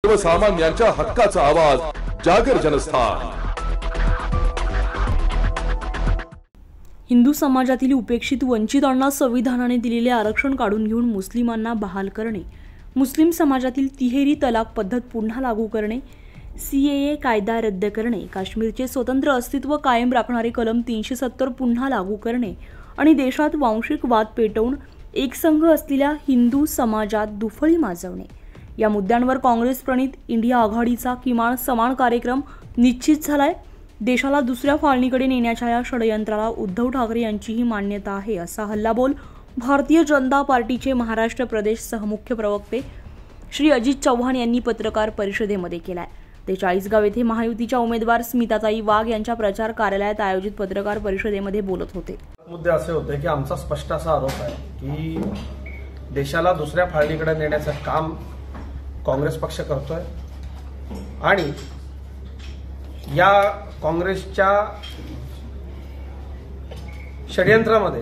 सर्वसामान्यांच्या हक्काचा आवाज जागर जनस्थान। हिंदू समाजातील उपेक्षित वंचितांना संविधानाने दिलेले आरक्षण काढून घेऊन मुस्लिमांना बहाल करणे, मुस्लिम समाजातील तिहेरी तलाक पद्धत पुन्हा लागू करणे, सीएए कायदा रद्द करणे, काश्मीरचे स्वतंत्र अस्तित्व कायम राखणारे कलम 370 पुन्हा लागू करणे आणि देशात वांशिक वाद पेटवून एकसंघ असलेल्या हिंदू समाजात दुफळी माजवणे या मुद्द्यांवर काँग्रेस प्रणित इंडिया आघाडीचा किमान समान कार्यक्रम निश्चित झालाय। देशाला दुसऱ्या फाळणीकडे नेण्याच्या या षडयंत्राला उद्धव ठाकरे यांचीही मान्यता आहे, असा हल्लाबोल भारतीय जनता पार्टीचे महाराष्ट्र प्रदेश सहमुख्य प्रवक्ते श्री अजित चव्हाण यांनी पत्रकार परिषदेमध्ये केलाय। ते चाळीसगाव येथे महायुतीच्या उमेदवार स्मिताताई वाघ यांच्या प्रचार कार्यालयात आयोजित पत्रकार परिषदेमध्ये बोलत होते। मुद्दे असे होते की आमचा स्पष्ट असा आरोप आहे की देशाला दुसऱ्या फाळणीकडे नेण्याचं काम काँग्रेस पक्ष करतोय आणि या काँग्रेसच्या षडयंत्रामध्ये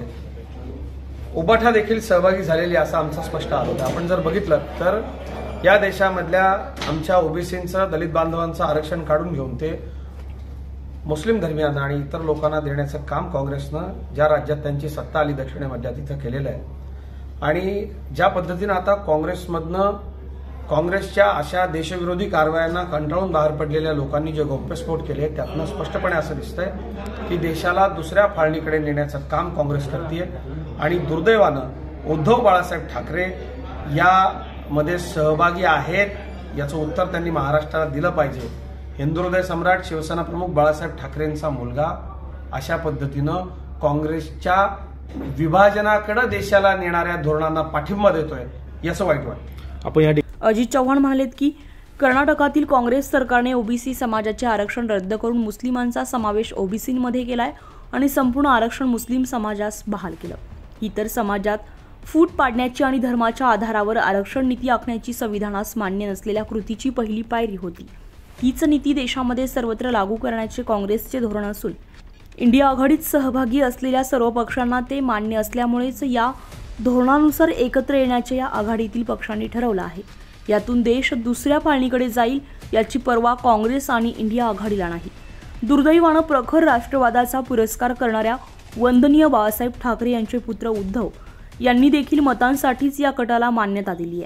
उबाठा देखील सहभागी झालेली असा आमचा स्पष्ट आरोप आहे। आपण जर बघितलं तर या देशामधल्या आमच्या ओबीसींचं, दलित बांधवांचं आरक्षण काढून घेऊन ते मुस्लिम धर्मियांना आणि इतर लोकांना देण्याचं काम काँग्रेसनं ज्या राज्यात त्यांची सत्ता आली दक्षिणेमध्ये तिथं केलेलं आहे आणि ज्या पद्धतीनं आता काँग्रेसमधनं काँग्रेसच्या अशा देशविरोधी कारवायांना कंटाळून बाहेर पडलेल्या लोकांनी जे गौप्यस्फोट केले त्यातनं स्पष्टपणे असं दिसतंय की देशाला दुसऱ्या फाळणीकडे नेण्याचं काम काँग्रेस करते आणि दुर्दैवानं उद्धव बाळासाहेब ठाकरे यामध्ये सहभागी आहेत याचं उत्तर त्यांनी महाराष्ट्राला दिलं पाहिजे। हिंदू हृदय सम्राट शिवसेना प्रमुख बाळासाहेब ठाकरेंचा मुलगा अशा पद्धतीनं काँग्रेसच्या विभाजनाकडे देशाला नेणाऱ्या धोरणांना पाठिंबा देतोय याचं वाईट वाटतं। अजित चव्हाण म्हणालेत की कर्नाटकातील काँग्रेस सरकारने ओबीसी समाजाचे आरक्षण रद्द करून मुस्लिमांचा समावेश ओबीसीमध्ये केलाय आणि संपूर्ण आरक्षण मुस्लिम समाजास बहाल केलं। इतर समाजात फूट पाडण्याची आणि धर्माच्या आधारावर आरक्षण नीती आखण्याची संविधानास मान्य नसलेल्या कृतीची पहिली पायरी होती। हीच नीती देशामध्ये सर्वत्र लागू करण्याचे काँग्रेसचे धोरण असून इंडिया आघाडीत सहभागी असलेल्या सर्व पक्षांना ते मान्य असल्यामुळेच या धोरणानुसार एकत्र येण्याचे या आघाडीतील पक्षांनी ठरवलं आहे। यातून देश दुसऱ्या फाळणीकडे जाईल याची पर्वा काँग्रेस आणि इंडिया आघाडीला नाही। दुर्दैवानं प्रखर राष्ट्रवादाचा पुरस्कार करणाऱ्या वंदनीय बाळासाहेब ठाकरे यांचे पुत्र उद्धव यांनी देखील मतांसाठीच या कटाला मान्यता दिली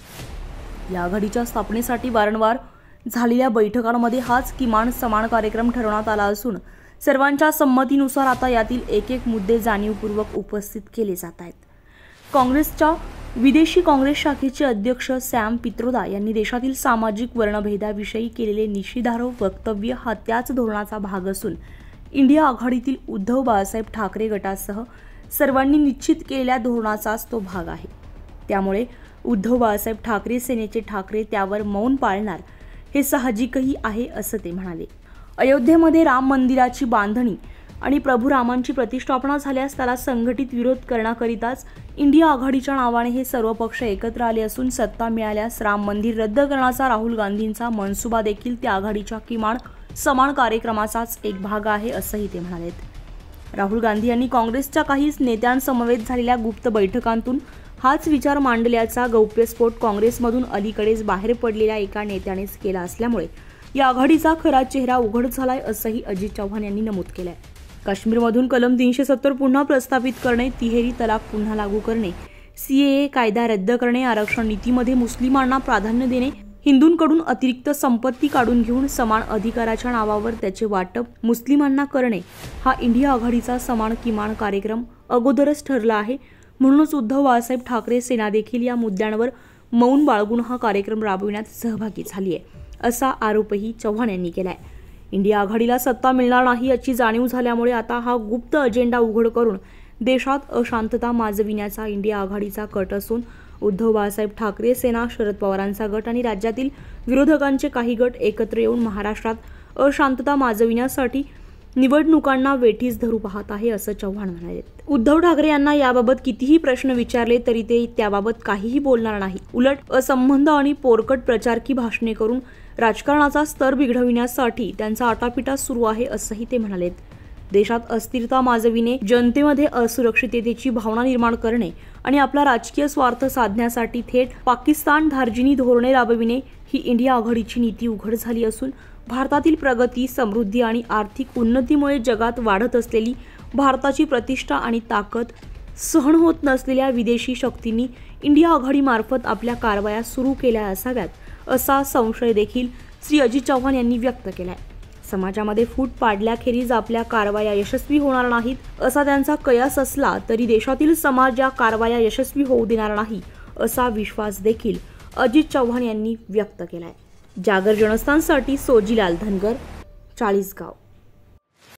आहे। या आघाडीच्या स्थापनेसाठी वारंवार झालेल्या बैठकांमध्ये हाच किमान समान कार्यक्रम ठरवण्यात आला असून सर्वांच्या संमतीनुसार आता यातील एक एक मुद्दे जाणीवपूर्वक उपस्थित केले जात आहेत। काँग्रेसच्या विदेशी काँग्रेस शाखेचे अध्यक्ष सॅम पित्रोदा यांनी देशातील सामाजिक वर्णभेदाविषयी केलेले निषेधार्ह वक्तव्य हा त्याच धोरणाचा भाग असून इंडिया आघाडीतील उद्धव बाळासाहेब ठाकरे गटासह सर्वांनी निश्चित केलेल्या धोरणाचाच तो भाग आहे। त्यामुळे उद्धव बाळासाहेब ठाकरे सेनेचे ठाकरे त्यावर मौन पाळणार हे साहजिकही आहे, असं ते म्हणाले। अयोध्येमध्ये राम मंदिराची बांधणी आणि प्रभू रामांची प्रतिष्ठापना झाल्यास त्याला संघटित विरोध करण्याकरिताच इंडिया आघाडीच्या नावाने हे सर्व पक्ष एकत्र आले असून सत्ता मिळाल्यास राम मंदिर रद्द करण्याचा राहुल गांधींचा मनसुबा देखील त्या आघाडीच्या किमान समान कार्यक्रमाचाच एक भाग आहे, असंही ते म्हणालेत। राहुल गांधी यांनी काँग्रेसच्या काही नेत्यांसमवेत झालेल्या गुप्त बैठकांतून हाच विचार मांडल्याचा गौप्यस्फोट काँग्रेसमधून अलीकडेच बाहेर पडलेल्या एका नेत्यानेच केला असल्यामुळे या आघाडीचा खरा चेहरा उघड झालाय, असंही अजित चव्हाण यांनी नमूद केलंय। काश्मीरमधून कलम 370 पुन्हा प्रस्तावित करणे, तिहेरी तलाक पुन्हा लागू करणे, सीएए कायदा रद्द करणे, आरक्षण नीतीमध्ये मुस्लिमांना प्राधान्य देणे, हिंदूंकडून अतिरिक्त संपत्ती काढून घेऊन समान अधिकाराच्या नावावर त्याचे वाटप मुस्लिमांना करणे हा इंडिया आघाडीचा समान किमान कार्यक्रम अगोदरच ठरला आहे। म्हणूनच उद्धव बाळासाहेब ठाकरे सेना देखील या मुद्द्यांवर मौन बाळगून हा कार्यक्रम राबविण्यात सहभागी झाली आहे, असा आरोपही चव्हाण यांनी केलाय। इंडिया आघाडीला सत्ता मिळणार नाही याची जाणीव झाल्यामुळे आता हा गुप्त अजेंडा उघड करून देशात अशांतता माजविण्याचा इंडिया आघाडीचा कट असून उद्धव बाळासाहेब ठाकरे सेना, शरद पवारांचा गट आणि राज्यातील विरोधकांचे काही गट एकत्र येऊन महाराष्ट्रात अशांतता माजविण्यासाठी निवडणुकांना वेठीस धरू पाहत आहे, असं चव्हाण म्हणाले। उद्धव ठाकरे यांना याबाबत कितीही प्रश्न विचारले तरी ते त्याबाबत काहीही बोलणार नाही। उलट असंबंध आणि पोरकट प्रचारकी भाषणे करून राजकारणाचा स्तर बिघडविण्यासाठी त्यांचा आटापिटा सुरू आहे, असंही ते म्हणाले। देशात अस्थिरता माजविणे, जनतेमध्ये असुरक्षिततेची भावना निर्माण करणे आणि आपला राजकीय स्वार्थ साधण्यासाठी थेट पाकिस्तान धार्जिनी धोरणे राबविणे ही इंडिया आघाडीची नीती उघड झाली असून भारतातील प्रगती, समृद्धी आणि आर्थिक उन्नतीमुळे जगात वाढत असलेली भारताची प्रतिष्ठा आणि ताकद सहन होत नसलेल्या विदेशी शक्तींनी इंडिया आघाडीमार्फत आपल्या कारवाया सुरू केल्या असाव्यात असा संशय देखील श्री अजित चव्हाण यांनी व्यक्त केलाय। समाजामध्ये फूट पाडल्याखेरीज आपल्या कारवाया यशस्वी होणार नाहीत असा त्यांचा कयास असला तरी देशातील समाज या कारवाया यशस्वी होऊ देणार नाही असा विश्वास देखील अजित चव्हाण यांनी व्यक्त केलाय। जागर जनस्थानसाठी सोजीलाल धनगर, चाळीसगाव।